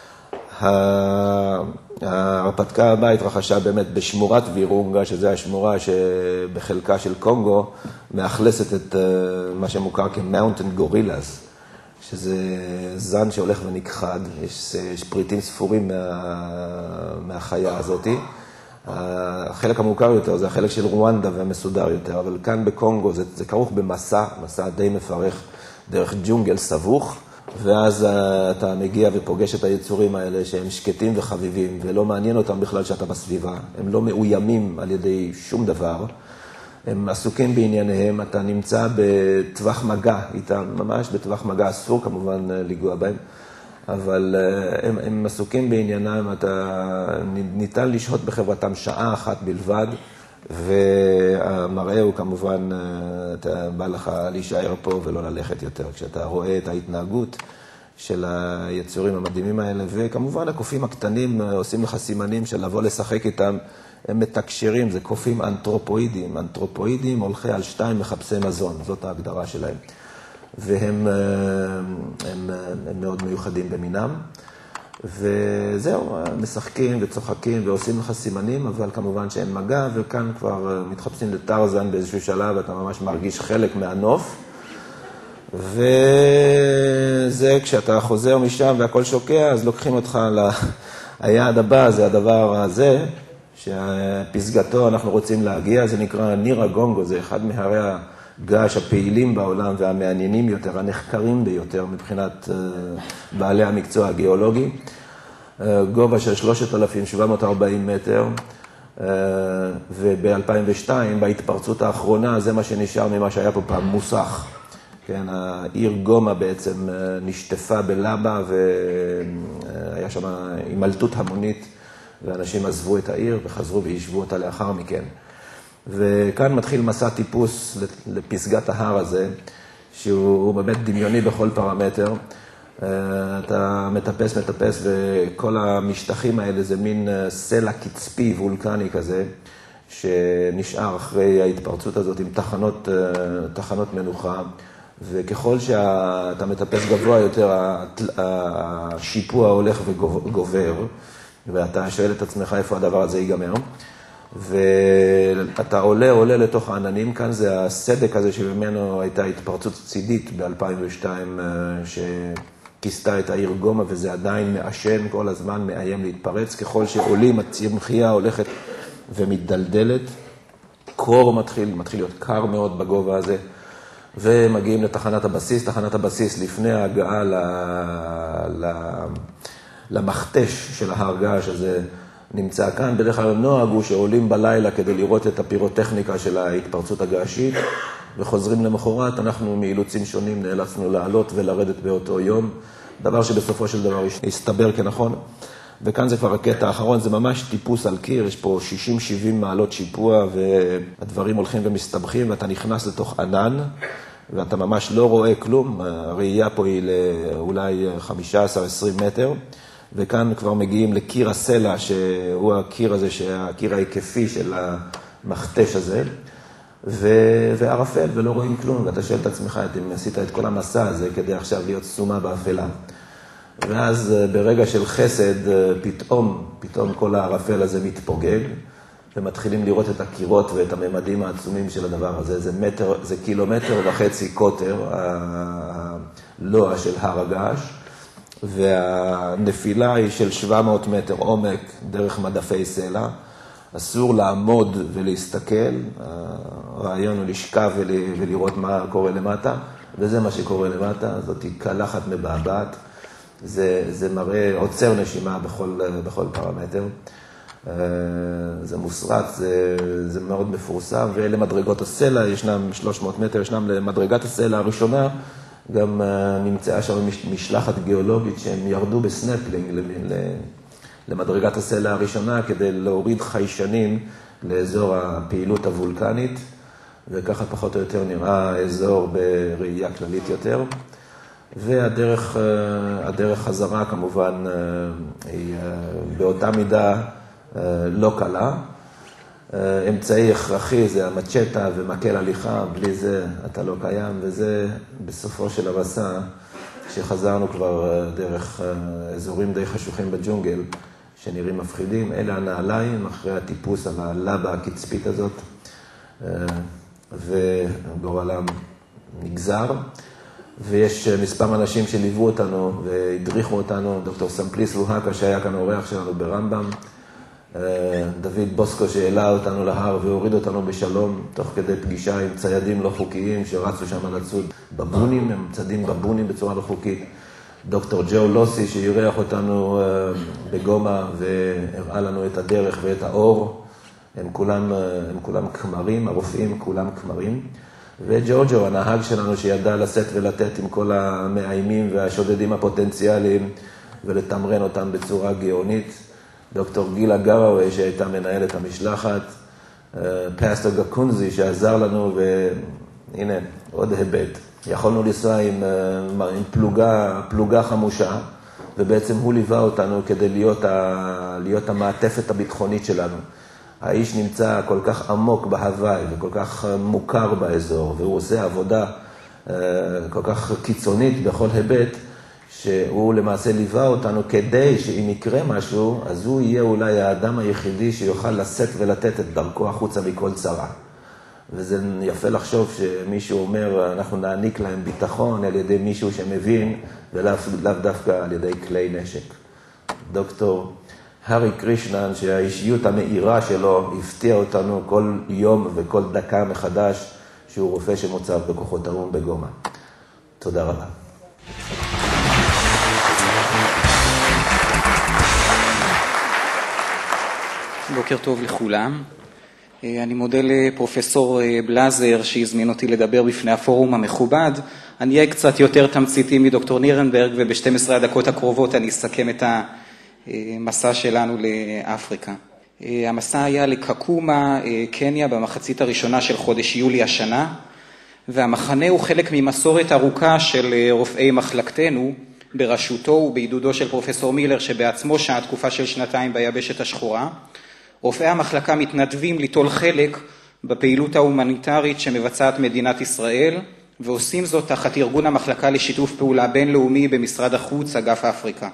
ההרפתקה הבאה התרחשה באמת בשמורת וירונגה, שזו השמורה שבחלקה של קונגו מאכלסת את מה שמוכר כ-Mountain Gorillas, שזה זן שהולך ונכחד, יש, יש פריטים ספורים מה, מהחיה הזאת. החלק המוכר יותר זה החלק של רואנדה והמסודר יותר, אבל כאן בקונגו זה, זה כרוך במסע, מסע די מפרך דרך ג'ונגל סבוך, ואז אתה מגיע ופוגש את היצורים האלה שהם שקטים וחביבים, ולא מעניין אותם בכלל שאתה בסביבה. הם לא מאוימים על ידי שום דבר. הם עסוקים בענייניהם, אתה נמצא בטווח מגע איתם, ממש בטווח מגע, אסור כמובן לגוע בהם, אבל הם, הם עסוקים בעניינם, אתה ניתן לשהות בחברתם שעה אחת בלבד, והמראה הוא כמובן, אתה בא לך להישאר פה ולא ללכת יותר, כשאתה רואה את ההתנהגות של היצורים המדהימים האלה, וכמובן הקופים הקטנים עושים לך סימנים של לבוא לשחק איתם, הם מתקשרים, זה קופים אנתרופואידים, אנתרופואידים הולכי על שתיים מחפשי מזון, זאת ההגדרה שלהם, והם הם, הם מאוד מיוחדים במינם. וזהו, משחקים וצוחקים ועושים לך סימנים, אבל כמובן שאין מגע, וכאן כבר מתחפשים לטרזן באיזשהו שלב, אתה ממש מרגיש חלק מהנוף. וזה כשאתה חוזר משם והכל שוקע, אז לוקחים אותך ליעד הבא, זה הדבר הזה, שפסגתו אנחנו רוצים להגיע, זה נקרא נירה גונגו, זה אחד מהרי הגעש הפעילים בעולם והמעניינים יותר, הנחקרים ביותר מבחינת בעלי המקצוע הגיאולוגי. גובה של שלושת אלפים שבע מאות וארבעים מטר, וב-אלפיים ושתיים, בהתפרצות האחרונה, זה מה שנשאר ממה שהיה פה פעם מוסך. כן, העיר גומה בעצם נשטפה בלבה, והיה שם הימלטות המונית, ואנשים עזבו את העיר וחזרו וישבו אותה לאחר מכן. וכאן מתחיל מסע טיפוס לפסגת ההר הזה, שהוא באמת דמיוני בכל פרמטר. אתה מטפס, מטפס, וכל המשטחים האלה זה מין סלע קצפי וולקני כזה, שנשאר אחרי ההתפרצות הזאת עם תחנות, תחנות מנוחה, וככל שאתה מטפס גבוה יותר, השיפוע הולך וגובר, ואתה שואל את עצמך איפה הדבר הזה ייגמר, ואתה עולה, עולה לתוך העננים. כאן זה הסדק הזה שממנו הייתה התפרצות צידית ב-אלפיים ושתיים, שכיסתה את העיר גומה, וזה עדיין מאשן כל הזמן, מאיים להתפרץ. ככל שעולים, הצמחייה הולכת ומתדלדלת, קור מתחיל, מתחיל להיות קר מאוד בגובה הזה, ומגיעים לתחנת הבסיס. תחנת הבסיס לפני ההגעה ל... ל... למכתש של ההר געש הזה נמצא כאן. בדרך כלל נוהג הוא שעולים בלילה כדי לראות את הפירוטכניקה של ההתפרצות הגעשית, וחוזרים למחרת. אנחנו מאילוצים שונים נאלצנו לעלות ולרדת באותו יום, דבר שבסופו של דבר הסתבר כנכון. וכאן זה כבר הקטע האחרון, זה ממש טיפוס על קיר, יש פה שישים שבעים מעלות שיפוע, והדברים הולכים ומסתבכים, ואתה נכנס לתוך ענן, ואתה ממש לא רואה כלום. הראייה פה היא לאולי חמישה עשר עשרים מטר, וכאן כבר מגיעים לקיר הסלע, שהוא הקיר הזה, הקיר ההיקפי של המכתש הזה, וערפל, ולא רואים כלום, ואתה שואל את עצמך, אם עשית את כל המסע הזה כדי עכשיו להיות סומה באפלה. ואז ברגע של חסד, פתאום, פתאום כל הערפל הזה מתפוגג, ומתחילים לראות את הקירות ואת הממדים העצומים של הדבר הזה. זה מטר, זה קילומטר וחצי קוטר, הלוע של הר הגעש, והנפילה היא של שבע מאות מטר עומק דרך מדפי סלע. אסור לעמוד ולהסתכל, הרעיון הוא לשכב ולראות מה קורה למטה, וזה מה שקורה למטה. זאת קלחת מבעבעת. זה, זה מראה עוצר נשימה בכל, בכל פרמטר. זה מוסרט, זה, זה מאוד מפורסם, ולמדרגות הסלע, ישנם שלוש מאות מטר, ישנם למדרגת הסלע הראשונה, גם נמצאה שם משלחת גיאולוגית שהם ירדו בסנפלינג למדרגת הסלע הראשונה, כדי להוריד חיישנים לאזור הפעילות הוולקנית, וככה פחות או יותר נראה האזור בראייה כללית יותר. והדרך, הדרך חזרה כמובן היא באותה מידה לא קלה. אמצעי הכרחי זה המצ'טה ומקל הליכה, בלי זה אתה לא קיים, וזה בסופו של המסע, שחזרנו כבר דרך אזורים די חשוכים בג'ונגל, שנראים מפחידים. אלה הנעליים אחרי הטיפוס על הלבה הקצפית הזאת, וגורלם נגזר. ויש מספר אנשים שליוו אותנו והדריכו אותנו, דוקטור סמפליס ווקה שהיה כאן אורח שלנו ברמב"ם, דוד בוסקו שהעלה אותנו להר והוריד אותנו בשלום, תוך כדי פגישה עם ציידים לא חוקיים שרצו שם לצוד בבונים, הם צדים בבונים בצורה לא חוקית. דוקטור ג'ו לוסי שאירח אותנו בגומה והראה לנו את הדרך ואת האור. הם כולם, הם כולם כמרים, הרופאים כולם כמרים. וג'וג'ו, הנהג שלנו שידע לשאת ולתת עם כל המאיימים והשודדים הפוטנציאליים ולתמרן אותם בצורה גאונית. דוקטור גילה גראווי שהייתה מנהלת המשלחת, פסטור גקונזי שעזר לנו, והנה עוד היבט. יכולנו לנסוע עם, עם פלוגה, פלוגה חמושה, ובעצם הוא ליווה אותנו כדי להיות, ה, להיות המעטפת הביטחונית שלנו. האיש נמצא כל כך עמוק בהוואי וכל כך מוכר באזור, והוא עושה עבודה כל כך קיצונית בכל היבט, שהוא למעשה ליווה אותנו כדי שאם יקרה משהו, אז הוא יהיה אולי האדם היחידי שיוכל לשאת ולתת את דרכו החוצה מכל צרה. וזה יפה לחשוב שמישהו אומר, אנחנו נעניק להם ביטחון על ידי מישהו שמבין, ולאו דווקא על ידי כלי נשק. דוקטור הרי קרישנן, שהאישיות המאירה שלו הפתיע אותנו כל יום וכל דקה מחדש, שהוא רופא שמוצב בכוחות האו"ם בגומה. תודה רבה. בוקר טוב לכולם. אני מודה לפרופסור בלזר שהזמין אותי לדבר בפני הפורום המכובד. אני אהיה קצת יותר תמציתי מדוקטור נירנברג, וב-שתים עשרה הדקות הקרובות אני אסכם את המסע שלנו לאפריקה. המסע היה לקקומה, קניה, במחצית הראשונה של חודש יולי השנה, והמחנה הוא חלק ממסורת ארוכה של רופאי מחלקתנו, בראשותו ובעידודו של פרופסור מילר, שבעצמו שעה תקופה של שנתיים ביבשת השחורה. רופאי המחלקה מתנדבים ליטול חלק בפעילות ההומניטרית שמבצעת מדינת ישראל, ועושים זאת תחת ארגון המחלקה לשיתוף פעולה בינלאומי במשרד החוץ, אגף אפריקה.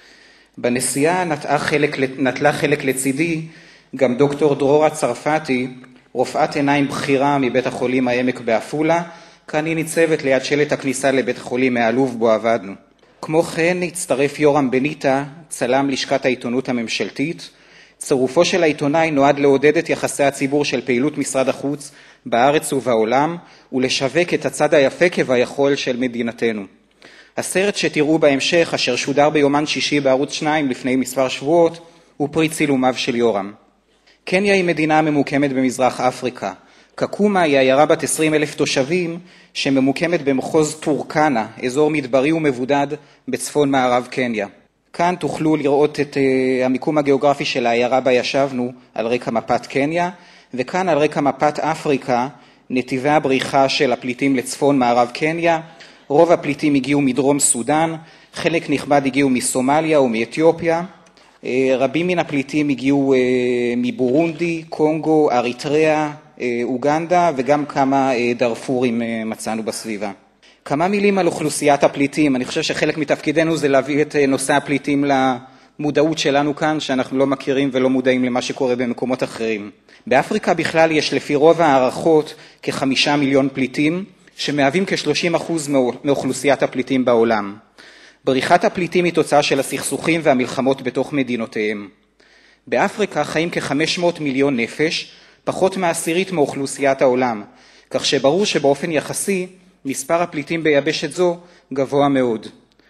בנסיעה נטלה חלק, נטלה חלק לצידי גם דוקטור דרורה צרפתי, רופאת עיניים בכירה מבית החולים העמק בעפולה, כאן היא ניצבת ליד שלט הכניסה לבית החולים מהלוב בו עבדנו. כמו כן הצטרף יורם בניטה, צלם לשכת העיתונות הממשלתית. צירופו של העיתונאי נועד לעודד את יחסי הציבור של פעילות משרד החוץ בארץ ובעולם, ולשווק את הצד היפה כביכול של מדינתנו. הסרט שתראו בהמשך, אשר שודר ביומן שישי בערוץ שניים לפני מספר שבועות, הוא פרי צילומיו של יורם. קניה היא מדינה ממוקמת במזרח אפריקה. קקומה היא עיירה בת עשרים אלף תושבים שממוקמת במחוז טורקנה, אזור מדברי ומבודד בצפון מערב קניה. כאן תוכלו לראות את uh, המיקום הגיאוגרפי של העיירה בה ישבנו על רקע מפת קניה, וכאן על רקע מפת אפריקה, נתיבי הבריחה של הפליטים לצפון מערב קניה. רוב הפליטים הגיעו מדרום סודן, חלק נכבד הגיעו מסומליה ומאתיופיה. רבים מן הפליטים הגיעו מבורונדי, קונגו, אריתריאה, אוגנדה, וגם כמה דארפורים מצאנו בסביבה. כמה מילים על אוכלוסיית הפליטים. אני חושב שחלק מתפקידנו זה להביא את נושא הפליטים למודעות שלנו כאן, שאנחנו לא מכירים ולא מודעים למה שקורה במקומות אחרים. באפריקה בכלל יש לפי רוב הערכות כחמישה מיליון פליטים, שמהווים כ-שלושים אחוז מאוכלוסיית הפליטים בעולם. בריחת הפליטים היא תוצאה של הסכסוכים והמלחמות בתוך מדינותיהם. באפריקה חיים כ-חמש מאות מיליון נפש, פחות מעשירית מאוכלוסיית העולם, כך שברור שבאופן יחסי מספר הפליטים ביבשת זו גבוה מאוד.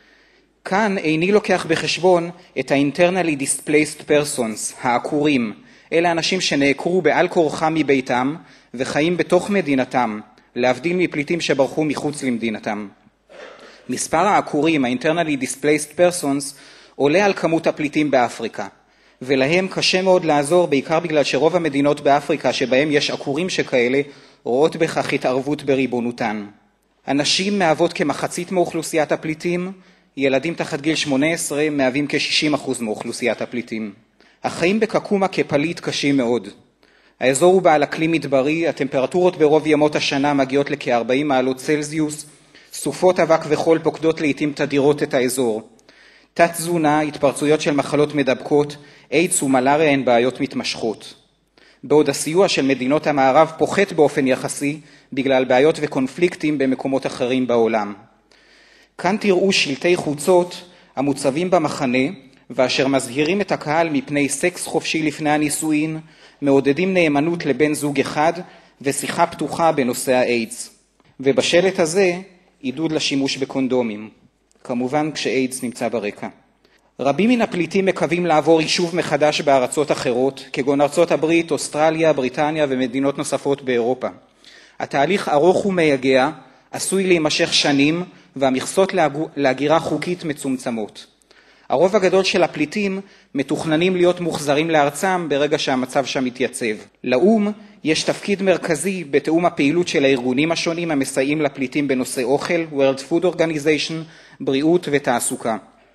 כאן איני לוקח בחשבון את ה-internally displaced persons, העקורים. אלה אנשים שנעקרו בעל כורחם מביתם וחיים בתוך מדינתם, להבדיל מפליטים שברחו מחוץ למדינתם. מספר העקורים, ה-internally displaced persons, עולה על כמות הפליטים באפריקה, ולהם קשה מאוד לעזור, בעיקר בגלל שרוב המדינות באפריקה שבהם יש עקורים שכאלה, רואות בכך התערבות בריבונותן. הנשים מהוות כמחצית מאוכלוסיית הפליטים, ילדים תחת גיל שמונה עשרה מהווים כ-שישים אחוז מאוכלוסיית הפליטים. החיים בקקומה כפליט קשים מאוד. האזור הוא בעל אקלים מדברי, הטמפרטורות ברוב ימות השנה מגיעות לכ-ארבעים מעלות צלזיוס, סופות אבק וחול פוקדות לעתים תדירות את האזור. תת תזונה, התפרצויות של מחלות מדבקות, איידס ומלאריה הן בעיות מתמשכות. בעוד הסיוע של מדינות המערב פוחת באופן יחסי בגלל בעיות וקונפליקטים במקומות אחרים בעולם. כאן תראו שלטי חוצות המוצבים במחנה, ואשר מזהירים את הקהל מפני סקס חופשי לפני הנישואין, מעודדים נאמנות לבן זוג אחד ושיחה פתוחה בנושא האיידס. ובשלט הזה עידוד לשימוש בקונדומים, כמובן כשאיידס נמצא ברקע. רבים מן הפליטים מקווים לעבור יישוב מחדש בארצות אחרות, כגון ארצות הברית, אוסטרליה, בריטניה ומדינות נוספות באירופה. התהליך ארוך ומייגע, עשוי להימשך שנים, והמכסות להגירה חוקית מצומצמות. הרוב הגדול של הפליטים מתוכננים להיות מוחזרים לארצם ברגע שהמצב שם מתייצב. לאום יש תפקיד מרכזי בתאום הפעילות של הארגונים השונים המסייעים לפליטים בנושא אוכל, World Food Organization, בריאות ותעסוקה.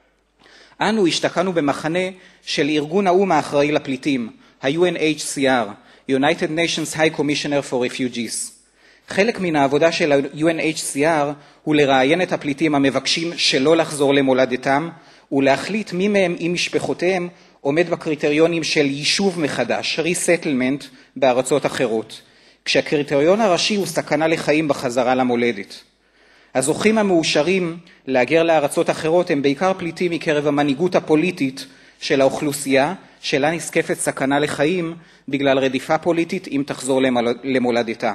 אנו השתקענו במחנה של ארגון האום האחראי לפליטים, ה-U N H C R, United Nations High Commissioner for Refugees. חלק מן העבודה של ה-U N H C R הוא לראיין את הפליטים המבקשים שלא לחזור למולדתם, ולהחליט מי מהם עם משפחותיהם עומד בקריטריונים של יישוב מחדש, resettlement בארצות אחרות, כשהקריטריון הראשי הוא סכנה לחיים בחזרה למולדת. הזוכים המאושרים להגר לארצות אחרות הם בעיקר פליטים מקרב המנהיגות הפוליטית של האוכלוסייה, שלה נזקפת סכנה לחיים בגלל רדיפה פוליטית אם תחזור למולדתה.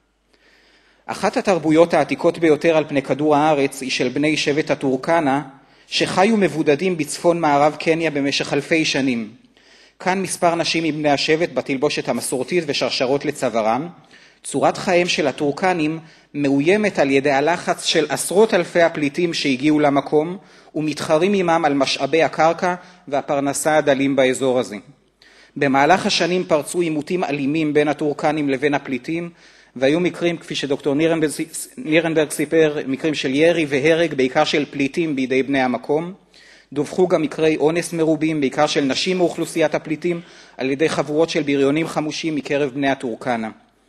אחת התרבויות העתיקות ביותר על פני כדור הארץ היא של בני שבט הטורקנה, שחיו מבודדים בצפון מערב קניה במשך אלפי שנים. כאן מספר נשים מבני השבט בתלבושת המסורתית ושרשרות לצווארם. צורת חייהם של הטורקנים מאוימת על ידי הלחץ של עשרות אלפי הפליטים שהגיעו למקום, ומתחרים עמם על משאבי הקרקע והפרנסה הדלים באזור הזה. במהלך השנים פרצו עימותים אלימים בין הטורקנים לבין הפליטים, והיו מקרים, כפי שדוקטור נירנברג, נירנברג סיפר, מקרים של ירי והרג, בעיקר של פליטים בידי בני המקום. דווחו גם מקרי אונס מרובים, בעיקר של נשים מאוכלוסיית הפליטים, על ידי חבורות של בריונים חמושים מקרב בני הטורקנה.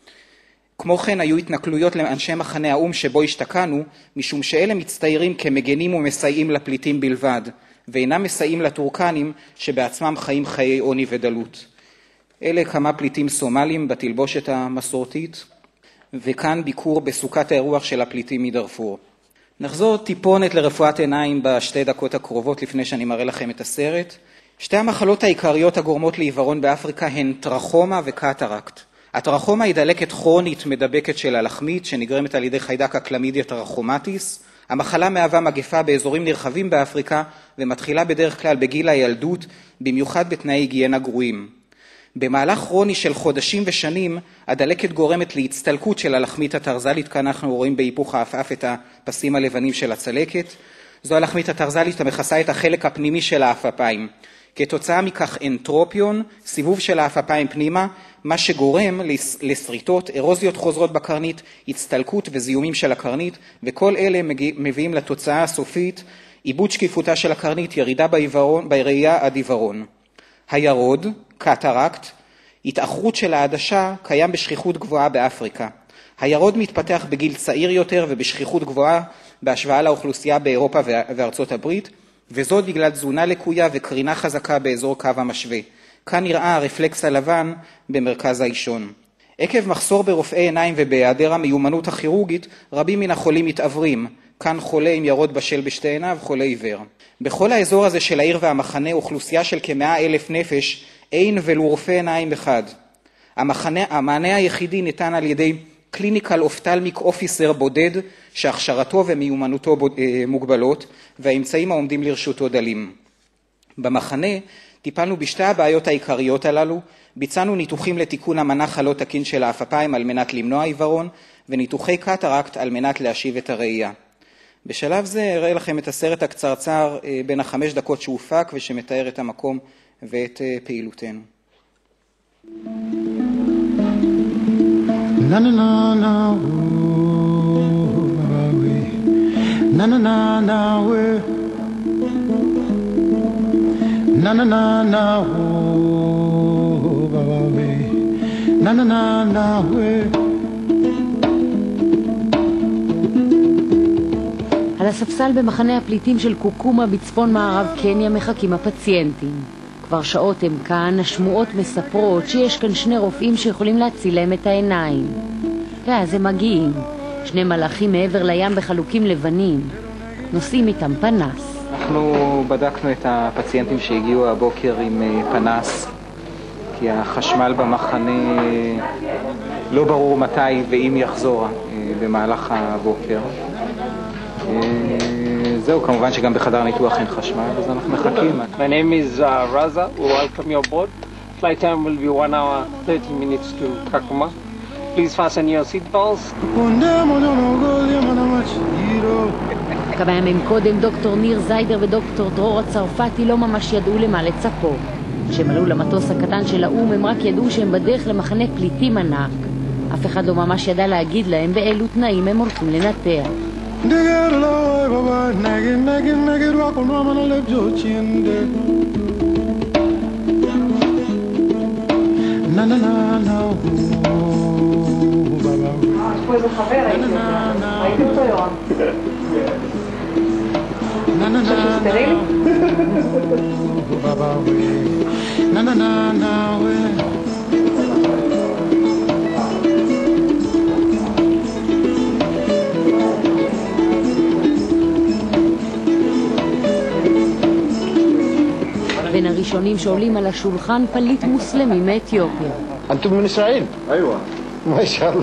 כמו כן היו התנכלויות לאנשי מחנה האום שבו השתקענו, משום שאלה מצטיירים כמגנים ומסייעים לפליטים בלבד, ואינם מסייעים לטורקנים שבעצמם חיים חיי עוני ודלות. אלה כמה פליטים סומלים בתלבושת המסורתית, וכאן ביקור בסוכת האירוח של הפליטים מדארפור. נחזור טיפונת לרפואת עיניים בשתי דקות הקרובות לפני שאני מראה לכם את הסרט. שתי המחלות העיקריות הגורמות לעיוורון באפריקה הן טרחומה וקטרקט. הטרחומה היא דלקת כרונית מדבקת של הלחמית שנגרמת על ידי חיידק הקלמידיה טרחומטיס. המחלה מהווה מגפה באזורים נרחבים באפריקה ומתחילה בדרך כלל בגיל הילדות, במיוחד בתנאי היגיינה גרועים. במהלך כרוני של חודשים ושנים, הדלקת גורמת להצטלקות של הלחמית הטרזלית, כאן אנחנו רואים בהיפוך האפאף את הפסים הלבנים של הצלקת. זו הלחמית הטרזלית המכסה את החלק הפנימי של האפפיים. כתוצאה מכך אנטרופיון, סיבוב של האפפיים פנימה, מה שגורם לסריטות, אירוזיות חוזרות בקרנית, הצטלקות וזיהומים של הקרנית, וכל אלה מביאים לתוצאה הסופית, איבוד שקיפותה של הקרנית, ירידה בעיוורון, בראייה עד עיוורון. הירוד, קטרקט, התאחרות של העדשה קיים בשכיחות גבוהה באפריקה. הירוד מתפתח בגיל צעיר יותר ובשכיחות גבוהה בהשוואה לאוכלוסייה באירופה וארצות הברית, וזאת בגלל תזונה לקויה וקרינה חזקה באזור קו המשווה. כאן נראה הרפלקס הלבן במרכז האישון. עקב מחסור ברופאי עיניים ובהיעדר המיומנות הכירורגית, רבים מן החולים מתעוורים. כאן חולה עם ירוד בשל בשתי עיניו, חולה עיוור. בכל האזור הזה של העיר והמחנה, אוכלוסייה של כמאה אלף נפש, אין ולו רופא עיניים אחד. המחנה, המענה היחידי ניתן על ידי קליניקל אופטלמיק אופיסר בודד, שהכשרתו ומיומנותו מוגבלות, והאמצעים העומדים לרשותו דלים. במחנה טיפלנו בשתי הבעיות העיקריות הללו, ביצענו ניתוחים לתיקון המנח הלא תקין של האפפיים על מנת למנוע עיוורון, וניתוחי קטרקט על מנת להשיב את הראייה. בשלב זה אראה לכם את הסרט הקצרצר בין החמש דקות שהופק ושמתאר את המקום ואת פעילותנו. Na na na na we na na na na we na na na na we na na na na we. על הספסל במחנה הפליטים של קוקומה בצפון מערב קניה מחכים הפציינטים. כבר שעות הם כאן, השמועות מספרות שיש כאן שני רופאים שיכולים להציל להם את העיניים. ואז הם מגיעים, שני מלאכים מעבר לים בחלוקים לבנים, נושאים איתם פנס. אנחנו בדקנו את הפציינטים שהגיעו הבוקר עם פנס, כי החשמל במחנה לא ברור מתי ואם יחזור במהלך הבוקר. זהו, כמובן שגם בחדר הניתוח אין חשמל, אז אנחנו מחכים. My name is uh, Raza. We welcome you aboard. Flight time will be one hour thirty minutes to Kakuma. Please fasten your seat belts. כמה ימים קודם דוקטור ניר זיידר ודוקטור דרור הצרפתי לא ממש ידעו למה לצפות. כשהם עלו למטוס הקטן של האום הם רק ידעו שהם בדרך למחנה פליטים ענק. אף אחד לא ממש ידע להגיד להם באילו תנאים הם הולכים לנתח. בין הראשונים שעולים על השולחן פליט מוסלמי מאתיופיה. אנתום מן ישראל? איווה. מאשאללה.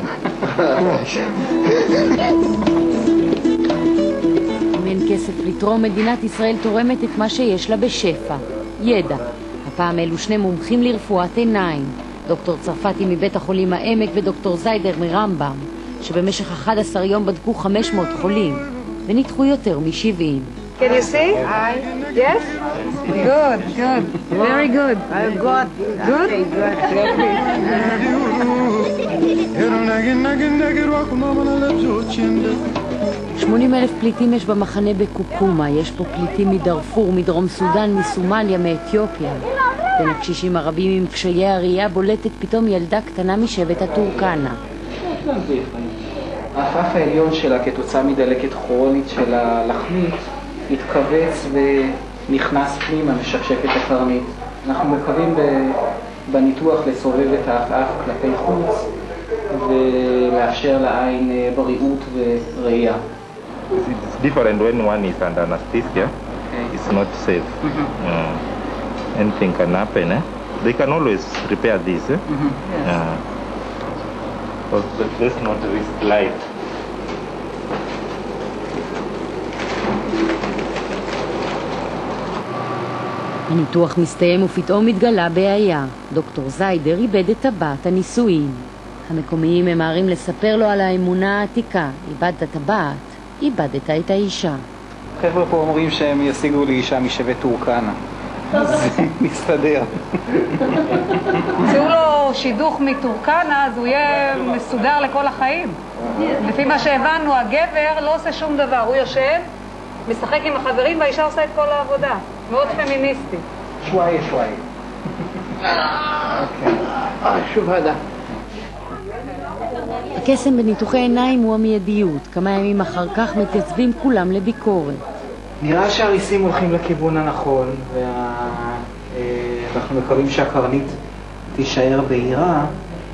אם אין כסף לתרום, מדינת ישראל תורמת את מה שיש לה בשפע, ידע. הפעם אלו שני מומחים לרפואת עיניים, דוקטור צרפתי מבית החולים העמק ודוקטור זיידר מרמב"ם, שבמשך אחד עשר יום בדקו חמש מאות חולים וניתחו יותר מ-שבעים. Can you see? Hi. Yes? Good, good. Very good. I'm good. Good? שמונים אלף פליטים יש במחנה בקוקומה. יש פה פליטים מדרפור, מדרום סודן, מסומליה, מאתיופיה. בין הקשישים הרבים עם קשיי הראייה בולטת פתאום ילדה קטנה משבט הטורקנה. האף העליון שלה כתוצאה מדלקת כרונית של הלחמית התכווץ ונכנס פנימה, משקשק את הקרנית. אנחנו מקווים בניתוח לסובב את האף כלפי חוץ ולאפשר לעין בריאות וראייה. It's different when one is under anesthesia. Okay. It's not safe. Mm-hmm. uh, anything can happen. Eh? They can always repair this. Eh? Mm-hmm. Yes. Uh, but let's not risk life. הניתוח מסתיים ופתאום מתגלה בעיה. דוקטור זיידר איבד את טבעת הנישואין. המקומיים ממהרים לספר לו על האמונה העתיקה. איבדת טבעת, איבדת את האישה. חבר'ה פה אומרים שהם ישיגו לי אישה משבט טורקנה. זה מסתדר. תמצאו לו שידוך מטורקנה, אז הוא יהיה מסודר לכל החיים. לפי מה שהבנו, הגבר לא עושה שום דבר. הוא יושב, משחק עם החברים והאישה עושה את כל העבודה. מאוד פמיניסטי. שוואי, שוואי. שוב הדה. הקסם בניתוחי עיניים הוא המיידיות. כמה ימים אחר כך מתייצבים כולם לביקורת. נראה שהריסים הולכים לכיוון הנכון, ואנחנו מקווים שהקרנית תישאר בהירה,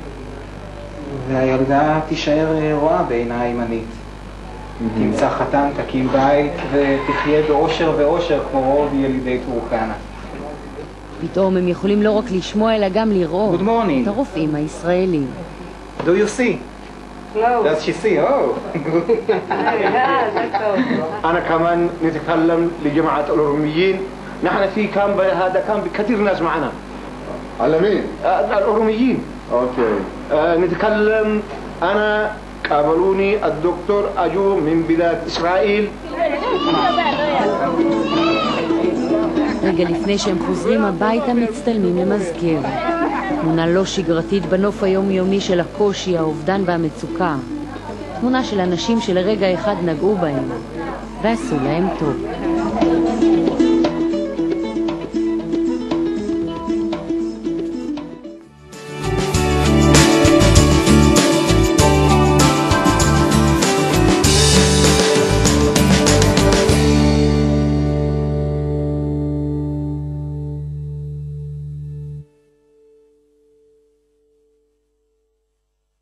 והילדה תישאר רואה בעינה הימנית. תמצא חתן, תקים בית, ותחיה באושר ואושר כמו רוב ילידי טורקנה. פתאום הם יכולים לא רק לשמוע אלא גם לראות את הרופאים הישראלים. Do you see? Hello. Does she see? Oh. أنا كمان نتكلم لجماعة الأوروميين. نحن في كان هذا كان بكثير ناس معنا. على مين؟ الأوروميين. أوكي. نتكلم أنا قابلوني الدكتور أجو من بلاد إسرائيل. רגע לפני שהם חוזרים הביתה מצטלמים למזכרת. תמונה לא שגרתית בנוף היומיומי של הקושי, האובדן והמצוקה. תמונה של אנשים שלרגע אחד נגעו בהם ועשו להם טוב.